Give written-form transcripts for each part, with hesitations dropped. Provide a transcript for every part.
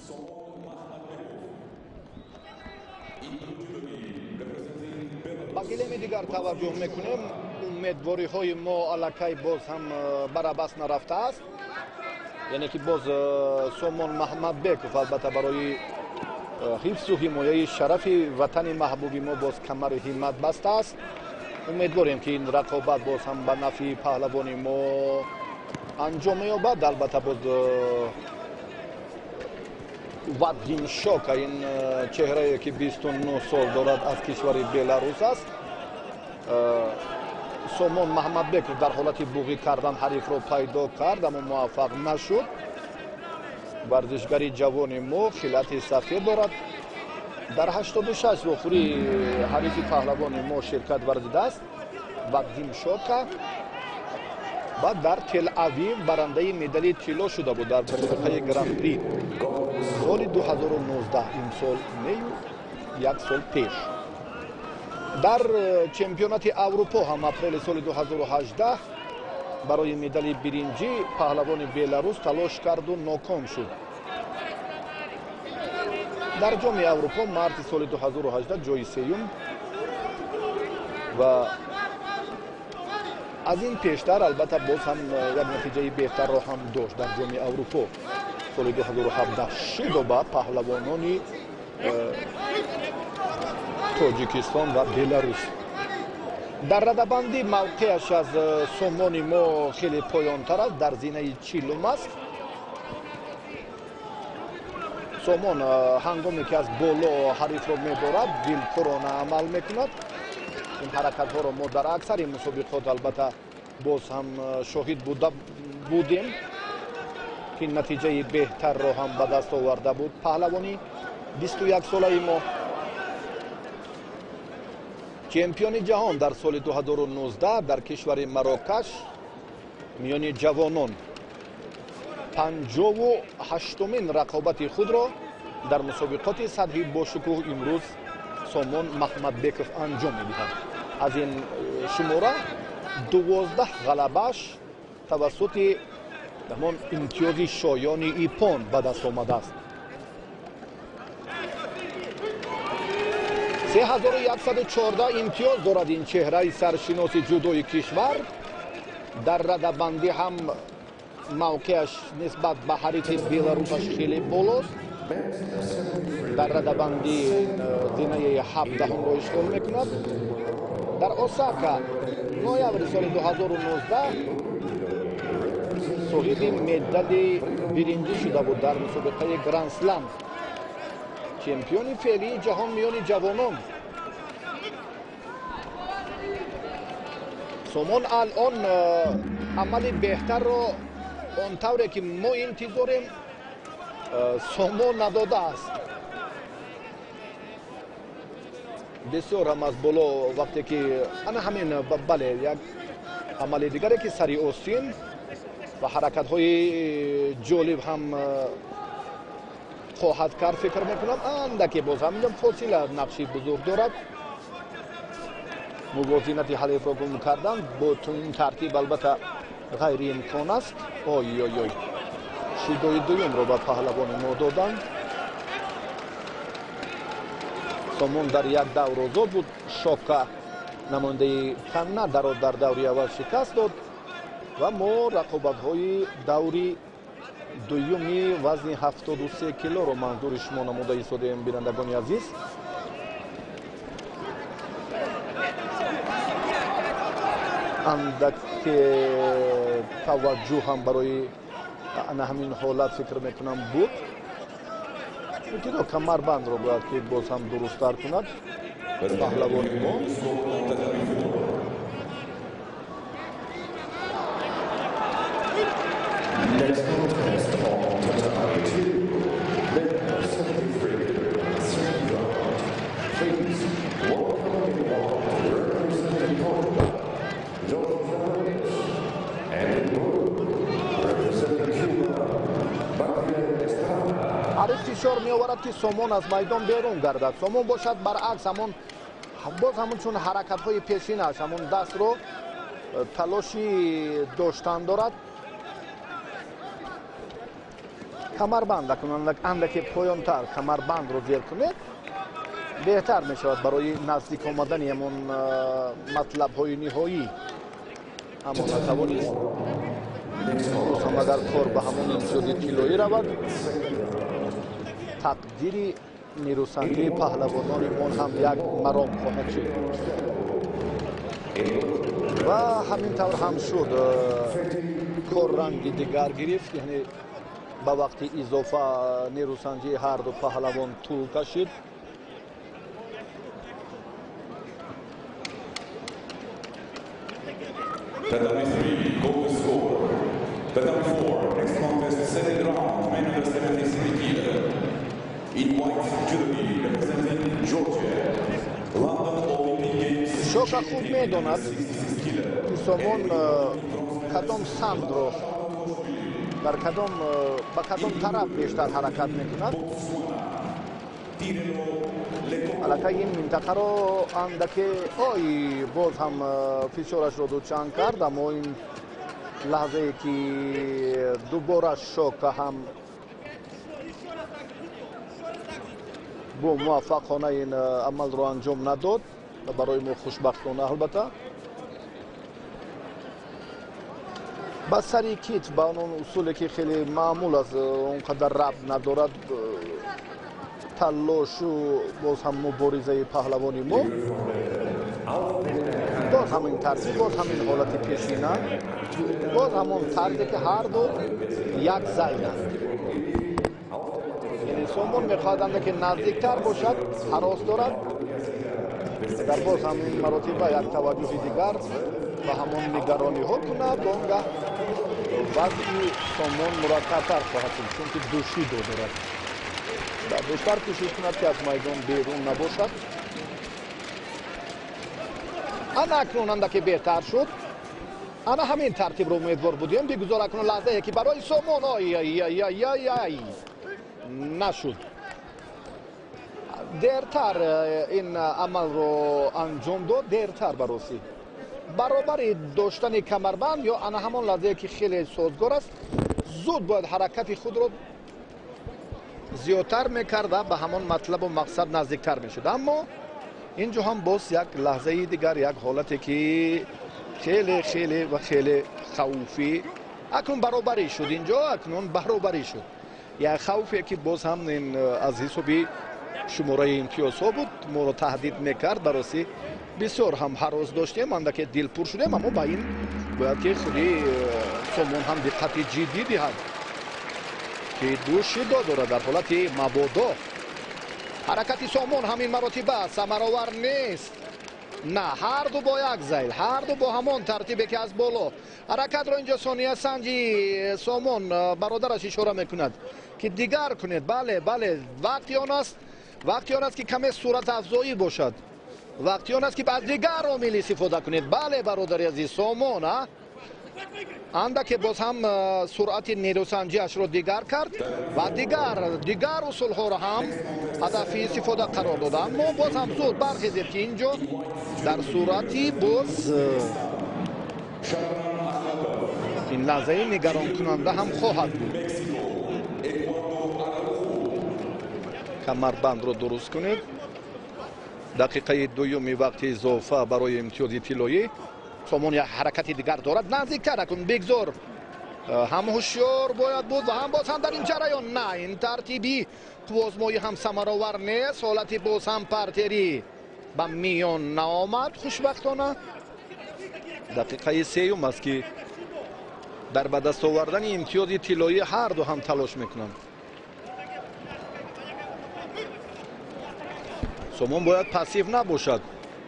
ба гилеми дигар таваҷҷӯҳ мекунем. умедвориҳои мо аллакай боз ҳам барабас нарафтааст. яъне ки боз Сомон Маҳмадбеков албатта барои ҳифзу ҳимояи шарафи ватани маҳбуби мо боз камари ҳиммат бастааст. умедворем ки ин рақобат боз ҳам ба нафъи паҳлавони мо анҷом меёбад. албатта боз Вадим Шока ин чеҳрае ки 29 сол дорад аз кишвари Беларус аст. Сомон Маҳмадбеков дар ҳолати буғӣ кардан ҳарифро пайдо кард, аммо муваффақ нашуд. варзишгари ҷавони мо хилати сафед дорад. дар 86 вохӯрӣ ҳарифи паҳлавони мо ширкат варзидааст. Вадим Шока баъд дар Тел-Авив барандаи медали тилло шуда буд дар мусобиқаи гран-при соли 2019. ин сол нею як сол пеш. дар чемпионати Аврупо ҳам апрели соли 2018 барои медали биринҷӣ паҳлавони Беларус талош карду ноком шуд. дар ҷоми Аврупо марти соли 2018 ҷои сеюм ва аз ин пештар албатта боз ҳам як натиҷаи беҳтарро ҳам дошт. дар ҷоми Аврупо соли 2017 шидоба паҳлавонони Тоҷикистон ва Беларус. дар радабандӣ мавқеаш аз Сомони мо хеле поёнтар аст, дар зинаи 40 аст. Сомон ҳангоме ки аз боло ҳарифро медорад дилкурона амал мекунад. ин ҳаракатҳоро мо дар аксари мусобиқот албатта боз ҳам шоҳид будем ки натиҷаи беҳтарро ҳам ба даст оварда буд паҳлавони 21 солаи мо. чемпиони ҷаҳон дар соли 2019 дар кишвари Марокаш миёни ҷавонон 58-мин рақобати худро дар мусобиқоти сатҳи бошукӯҳ имрӯз Сомон Маҳмадбеков анҷом медиҳад. аз ин шумора 12 ғалабааш тавассути ҳамон имтиёзи шоёни ипон ба даст омадааст. 3114 имтиёз дорад ин чеҳраи саршиноси ҷудои кишвар. дар радабандӣ ҳам мавқеаш нисбат ба ҳарифи Беларусаш хеле болост. дар радабандӣ зинаи 17-ро ишғол мекунад. дар Осака ноябри соли 2019 соҳиби медали биринҷӣ шуда буд дар мусобиқаи Гранд Слам. чемпиони феълии ҷаҳон миёни ҷавонон. Сомон алон амали беҳтарро он тавре ки мо интизорем Сомон надодааст. бисёр ҳам аз боло вақте ки ана ҳамин бале як амали дигаре ки сари остин ва ҳаракатҳои ҷолиб ҳам хоҳад кард фикр мекунам. андаке боз ҳамин фосила нақши бузург дорад. мувозинати ҳалифро гум кардан бо ин тартиб албатта ғайриимкон аст. ой шидои дуюмро ба паҳлавони мо доданд. Сомон дар як давр озод буд. Шока намояндаи Канадаро дар даври аввал шикаст дод ва мо рақобатҳои даври дуюми вазни 73 килоро манзури шумо намуда истодаем бинандагони азиз. андаке таваҷҷӯҳ ҳам барои ана ҳамин ҳолат фикр мекунам буд. ибтидо камарбандро бояд ки боз ҳам дурусттар кунад паҳлавони мо. ҳариф фишор меоварад ки Сомон аз майдон берун гардад. Сомон бошад баръакс боз ҳамон чун ҳаракатҳои пешинаш ҳамон дастро талоши доштан дорад. камарбанд андаке поёнтар камарбандро зер кунед беҳтар мешавад барои наздик омадани ҳамон матлабҳои ниҳоӣ. аммо натавонист ҳам агар кор ба ҳамон имтиёзи тиллоӣ равад тақдири нерӯсангии паҳлавонони он ҳам як маром хоҳад шуд ва ҳамин тавр ҳам шуд. кор ранги дигар гирифт, яъне ба вақти изофа нерӯсанҷии ҳарду паҳлавон тӯл кашид. Tatami 3, goal to score. Tatami 4, next contest, second round, man under 73 kilo. In white, Judogi, representing Georgia. London Olympic Games. Шока хуб медонад ки Сомон кадом самтро дар кадом ба кадом тараф бештар ҳаракат мекунад. аллакай ин минтақаро андаке боз ҳам фишорашро дучанд кард, аммо ин лаҳзае ки дубора Шока ҳам бо муваффақона ин амалро анҷом надод, барои мо хушбахтона албатта. ба сари кит ба он усуле ки хеле маъмул аст он қадар рабт надорад талошу боз ҳам муборизаи паҳлавони мо, боз ҳамин тартиб, боз ҳамин ҳолати пешина, боз ҳамон тарзе ки ҳарду як зайданд. яъне Сомон мехоҳад андаке наздиктар бошад, ҳарос дорад, агар боз ҳамин маротиба як таваҷҷӯҳи дигар ба ҳамон нигарониҳо кунад, он гаҳ вазъи Сомон мураккабтар хоҳад шуд, чунки душидо дорад. бештар кӯшиш кунад ки аз майдон берун набошад. ана акнун андаке беҳтар шуд. ана ҳамин тартибро умедвор будем. бигузор акнун лаҳзае ки барои Сомон нашуд. дертар ин амалро анҷом дод, дертар бароси баробари доштани камарбанд ё ана ҳамон лаҳзае ки хеле созгор аст, зуд бояд ҳаракати худро зиёдтар мекарда, ба ҳамон матлабу мақсад наздиктар мешуд. аммо инҷо ҳам боз як лаҳзаи дигар, як ҳолате ки хеле ва хеле хавфӣ акнун баробарӣ шуд. инҷо акнун баробарӣ шуд. як хавфе ки боз ҳам аз ҳисоби шумораи имтиёзҳо буд, моро таҳдид мекард. бароси бисёр ҳам ҳарос доштем, андаке дилпур шудем, аммо ба ин бояд ки худи Сомон ҳам диққати ҷиддӣ диҳад ки душидо дорад дар ҳолати мабодо. ҳаракати Сомон ҳамин маротиба самаровар нест. на, ҳарду бо як зайл, ҳарду бо ҳамон тартибе ки аз боло. ҳаракатро инҷо сониятсанҷи Сомон бародараш ишора мекунад ки дигар кунед. бале, вақти он аст ки каме суратафзоӣ бошад. вақти он аст ки аз дигар омил истифода кунед. бале бародари азиз, Сомон андаке боз ҳам суръати нерӯсанҷиашро дигар кард ва дигар усулҳоро ҳам ҳадафи истифода қарор дод. аммо боз ҳам зуд бархезед ки инҷо дар сурати боз ин лаҳзаи нигаронкунанда ҳам хоҳад буд. камарбандро дуруст кунед. дақиқаи дуюми вақти изофа барои имтиёзи тиллоӣ. Сомон як ҳаракати дигар дорад, наздиктар акун, бигзор. ҳам ҳушёр бояд буд ва ҳам боз ҳам дар ин ҷараён на, ин тартиби қувозмоӣ ҳам самаровар нест. ҳолати боз ҳам партерӣ ба миён наомад хушбахтона. дақиқаи сеюм аст ки дар ба даст овардани имтиёзи тиллоӣ ҳарду ҳам талош мекунанд. Сомон бояд пассив набошад.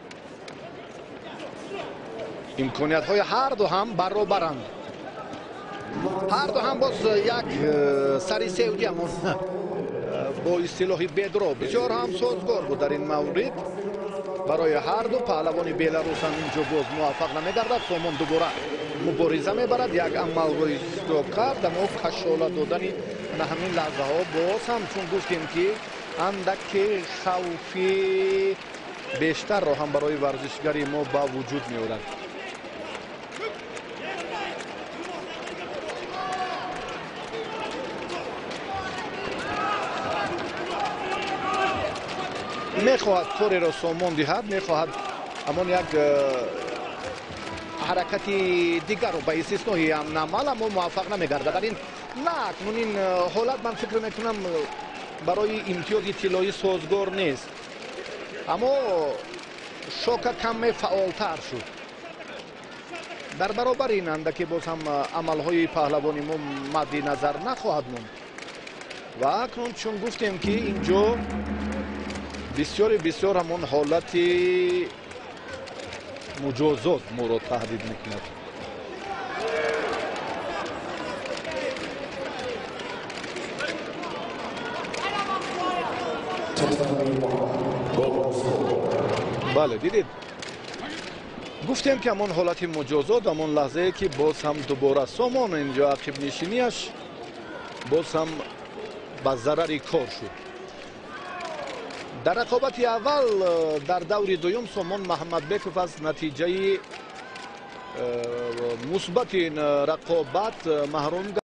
имкониятҳои ҳарду ҳам баробаранд. ҳарду ҳам боз як сари севҷи ҳамон бо истилоҳи бедро бисёр ҳам созгор буд дар ин маврид. барои ҳарду паҳлавони беларус ҳам инҷо боз муваффақ намегардад. Сомон дубора мубориза мебарад, як амалро истиҳдод кард, аммо кашола додани ана ҳамин лаҳзаҳо боз ҳам чун гуфтем ки андаке хавфи бештарро ҳам барои варзишгари мо ба вуҷуд меорад. мехоҳад кореро сомон диҳад, мехоҳад ҳамон як ҳаракати дигарро ба истиснои намал аммо муваффақ намегардад. Дар ин на акнунин ҳолат ман фикр мекунам барои имтиёзи тиллоӣ созгор нест. аммо шока каме фаъолтар шуд. дар баробари ин андаке боз ҳам амалҳои паҳлавони мо мадди назар нахоҳад монд. ва акнун чун гуфтем ки инҷо бисёр ҳамон ҳолати муҷозот моро таҳдид мекунад. бале дидед, гуфтем ки ҳамон ҳолати муҷозот ҳамон лаҳзае ки боз ҳам дубора сомон инҷо ақибнишиниаш боз ҳам ба зарари кор шуд. дар рақобати аввал дар даври дуюм Сомон Маҳмадбеков аз натиҷаи мусбати ин рақобат маҳрум